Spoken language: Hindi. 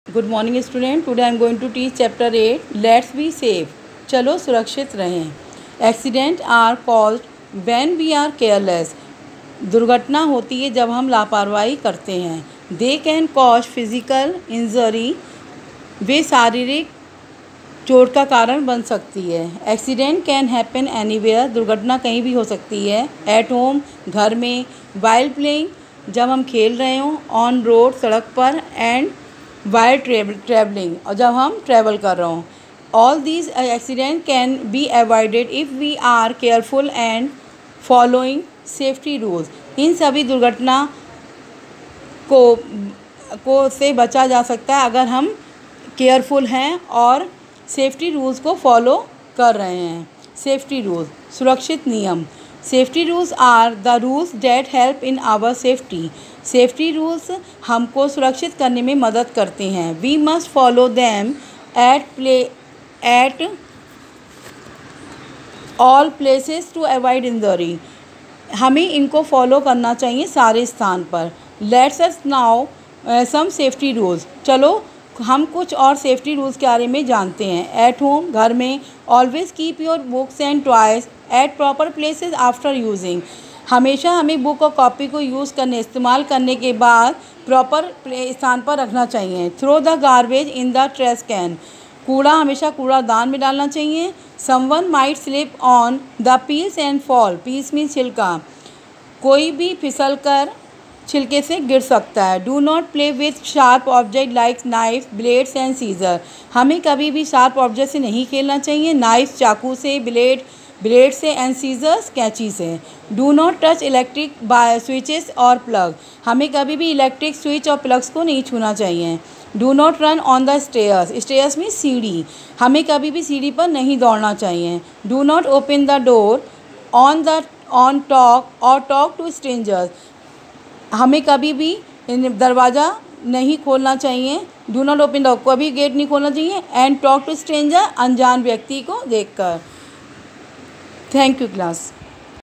Good morning student. Today I am going to teach chapter 8 let's be safe. चलो सुरक्षित रहें। Accident are caused when we are careless. दुर्घटना होती है जब हम लापरवाही करते हैं। They can cause physical injury. वे शारीरिक चोट का कारण बन सकती है। Accident can happen anywhere. दुर्घटना कहीं भी हो सकती है। एट होम, घर में। वाइल प्लेइंग, जब हम खेल रहे हों। ऑन रोड, सड़क पर। एंड वाइल ट्रेवलिंग, और जब हम ट्रैवल कर रहे हों। All these accident can be avoided if we are careful and following safety rules. इन सभी दुर्घटना को से बचा जा सकता है अगर हम केयरफुल हैं और सेफ्टी रूल्स को फॉलो कर रहे हैं। सेफ्टी रूल्स, सुरक्षित नियम। Safety rules are the rules that help in our safety. Safety rules हमको सुरक्षित करने में मदद करते हैं। We must follow them at all places to avoid injury. हमें इनको फॉलो करना चाहिए सारे स्थान पर। Let's us now some safety rules. चलो हम कुछ और सेफ्टी रूल्स के बारे में जानते हैं। एट होम, घर में। Always keep your books and toys at proper places after using. हमेशा हमें बुक और कॉपी को इस्तेमाल करने के बाद प्रॉपर स्थान पर रखना चाहिए। Throw the garbage in the trash can. कूड़ा हमेशा कूड़ादान में डालना चाहिए। Someone might slip on the peels and fall. Peels mean छिलका। कोई भी फिसल कर छिलके से गिर सकता है। Do not play with sharp object like knife, blades and scissor. हमें कभी भी शार्प ऑब्जेक्ट से नहीं खेलना चाहिए। नाइफ चाकू से, ब्लेड से, एंड सीजर्स कैंची से। Do not touch electric switches और प्लग। हमें कभी भी इलेक्ट्रिक स्विच और प्लग्स को नहीं छूना चाहिए। Do not run on the stairs. Stairs में सीढ़ी। हमें कभी भी सीढ़ी पर नहीं दौड़ना चाहिए। Do not open the door on talk to strangers. हमें कभी भी दरवाज़ा नहीं खोलना चाहिए। डू नॉट ओपन द, कभी गेट नहीं खोलना चाहिए। एंड टॉक टू स्ट्रेंजर, अनजान व्यक्ति को देखकर। Thank you class.